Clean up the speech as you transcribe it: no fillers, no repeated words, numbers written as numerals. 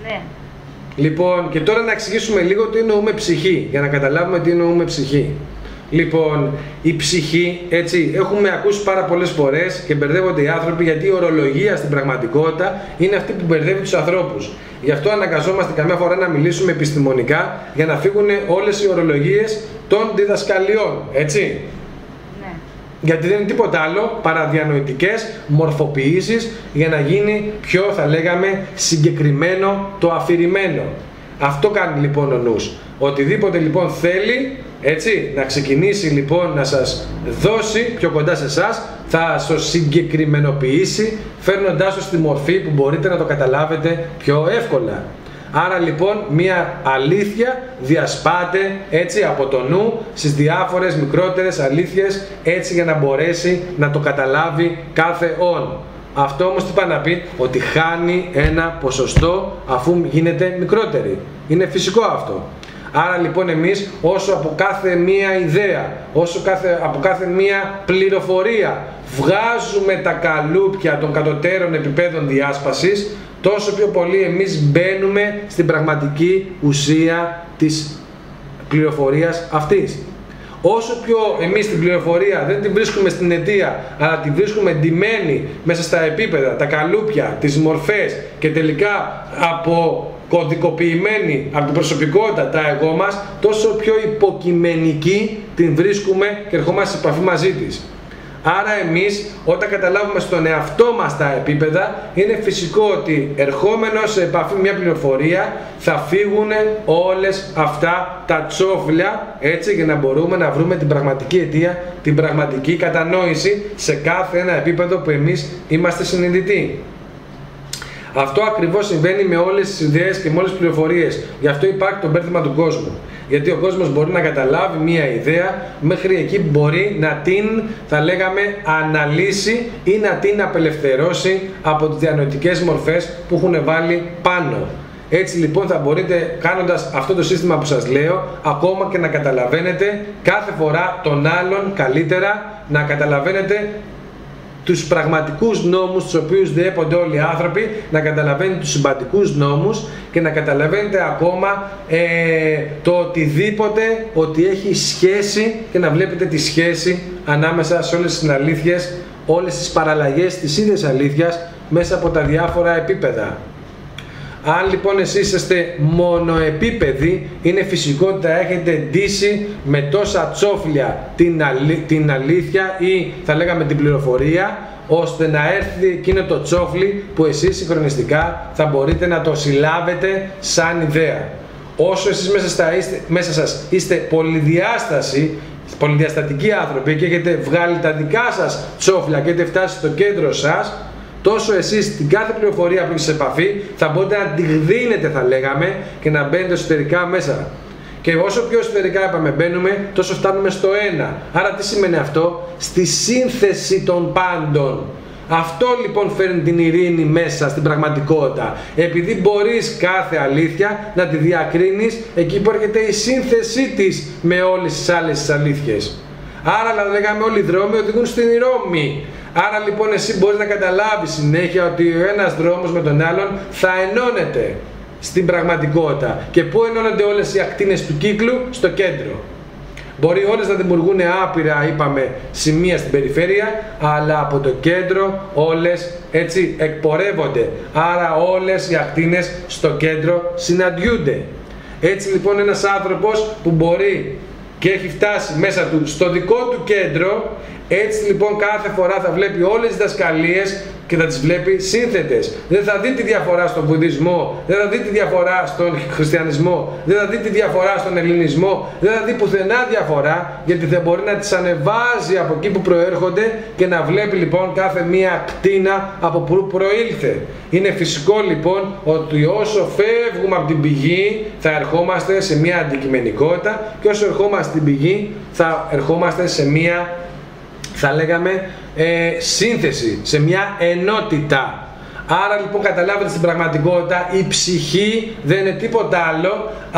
Ναι. Λοιπόν, και τώρα να εξηγήσουμε λίγο τι εννοούμε ψυχή, για να καταλάβουμε τι εννοούμε ψυχή. Λοιπόν, η ψυχή, έτσι, έχουμε ακούσει πάρα πολλές φορές και μπερδεύονται οι άνθρωποι, γιατί η ορολογία στην πραγματικότητα είναι αυτή που μπερδεύει τους ανθρώπους. Γι' αυτό αναγκαζόμαστε καμιά φορά να μιλήσουμε επιστημονικά για να φύγουν όλες οι ορολογίες των διδασκαλιών, έτσι. Ναι. Γιατί δεν είναι τίποτα άλλο παρά διανοητικές μορφοποιήσεις για να γίνει πιο, θα λέγαμε, συγκεκριμένο το αφηρημένο. Αυτό κάνει λοιπόν ο νους. Οτιδήποτε λοιπόν θέλει, έτσι, να ξεκινήσει λοιπόν να σας δώσει πιο κοντά σε εσάς, θα το συγκεκριμενοποιήσει, φέρνοντάς το στη μορφή που μπορείτε να το καταλάβετε πιο εύκολα. Άρα λοιπόν μία αλήθεια διασπάται, έτσι, από το νου στις διάφορες μικρότερες αλήθειες, έτσι, για να μπορέσει να το καταλάβει κάθε όν. Αυτό όμως τι πάει να πει? Ότι χάνει ένα ποσοστό αφού γίνεται μικρότερη. Είναι φυσικό αυτό. Άρα λοιπόν εμείς όσο από κάθε μία ιδέα, όσο από κάθε μία πληροφορία βγάζουμε τα καλούπια των κατωτέρων επιπέδων διάσπασης, τόσο πιο πολύ εμείς μπαίνουμε στην πραγματική ουσία της πληροφορίας αυτής. Όσο πιο εμείς την πληροφορία δεν την βρίσκουμε στην αιτία, αλλά την βρίσκουμε ντυμένη μέσα στα επίπεδα, τα καλούπια, τις μορφές και τελικά κωδικοποιημένη από την προσωπικότητα, τα εγώ μας, τόσο πιο υποκειμενική την βρίσκουμε και ερχόμαστε σε επαφή μαζί της. Άρα εμείς όταν καταλάβουμε στον εαυτό μας τα επίπεδα, είναι φυσικό ότι ερχόμενος σε επαφή με μια πληροφορία θα φύγουν όλες αυτά τα τσόφλια, έτσι, για να μπορούμε να βρούμε την πραγματική αιτία, την πραγματική κατανόηση σε κάθε ένα επίπεδο που εμείς είμαστε συνειδητοί. Αυτό ακριβώς συμβαίνει με όλες τις ιδέες και με όλες τις πληροφορίες. Γι' αυτό υπάρχει το μπέρδεμα του κόσμου. Γιατί ο κόσμος μπορεί να καταλάβει μία ιδέα μέχρι εκεί που μπορεί να την, θα λέγαμε, αναλύσει ή να την απελευθερώσει από τις διανοητικές μορφές που έχουν βάλει πάνω. Έτσι λοιπόν θα μπορείτε, κάνοντας αυτό το σύστημα που σας λέω, ακόμα και να καταλαβαίνετε κάθε φορά τον άλλον καλύτερα, να καταλαβαίνετε τους πραγματικούς νόμους τους οποίους διέπονται όλοι οι άνθρωποι, να καταλαβαίνετε τους συμπαντικούς νόμους και να καταλαβαίνετε ακόμα το οτιδήποτε ότι έχει σχέση και να βλέπετε τη σχέση ανάμεσα σε όλες τις αλήθειες, όλες τις παραλλαγές της ίδιας αλήθειας μέσα από τα διάφορα επίπεδα. Αν λοιπόν εσείς είστε μονοεπίπεδοι, είναι φυσικό ότι θα έχετε ντύσει με τόσα τσόφλια την αλήθεια ή θα λέγαμε την πληροφορία, ώστε να έρθει εκείνο το τσόφλι που εσείς συγχρονιστικά θα μπορείτε να το συλλάβετε σαν ιδέα. Όσο εσείς μέσα σας είστε πολυδιαστατικοί άνθρωποι και έχετε βγάλει τα δικά σας τσόφλια και έχετε φτάσει στο κέντρο σας, τόσο εσείς την κάθε πληροφορία που έχετε σε επαφή θα μπορείτε να την δίνετε, θα λέγαμε, και να μπαίνετε εσωτερικά μέσα. Και όσο πιο εσωτερικά μπαίνουμε, τόσο φτάνουμε στο ένα. Άρα τι σημαίνει αυτό? Στη σύνθεση των πάντων. Αυτό λοιπόν φέρνει την ειρήνη μέσα στην πραγματικότητα. Επειδή μπορείς κάθε αλήθεια να τη διακρίνεις εκεί που έρχεται η σύνθεσή της με όλες τις άλλες τις αλήθειες. Άρα λέγαμε όλοι οι δρόμοι οδηγούν στην Ρώμη. Άρα λοιπόν εσύ μπορείς να καταλάβεις συνέχεια ότι ο ένας δρόμος με τον άλλον θα ενώνεται στην πραγματικότητα. Και πού ενώνονται όλες οι ακτίνες του κύκλου? Στο κέντρο. Μπορεί όλες να δημιουργούν άπειρα, είπαμε, σημεία στην περιφέρεια, αλλά από το κέντρο όλες έτσι εκπορεύονται. Άρα όλες οι ακτίνες στο κέντρο συναντιούνται. Έτσι λοιπόν ένας άνθρωπος που μπορεί και έχει φτάσει μέσα του στο δικό του κέντρο, έτσι λοιπόν κάθε φορά θα βλέπει όλες τις διδασκαλίες και θα τις βλέπει σύνθετες. Δεν θα δει τη διαφορά στον Βουδισμό, δεν θα δει τη διαφορά στον Χριστιανισμό, δεν θα δει τη διαφορά στον Ελληνισμό, δεν θα δει πουθενά διαφορά, γιατί δεν μπορεί να τις ανεβάζει από εκεί που προέρχονται και να βλέπει λοιπόν κάθε μία κτίνα από που προήλθε. Είναι φυσικό λοιπόν ότι όσο φεύγουμε από την πηγή θα ερχόμαστε σε μία αντικειμενικότητα και όσο ερχόμαστε στην πηγή θα ερχόμαστε σε μία, θα λέγαμε, σύνθεση, σε μια ενότητα. Άρα λοιπόν καταλάβετε στην πραγματικότητα η ψυχή δεν είναι τίποτα άλλο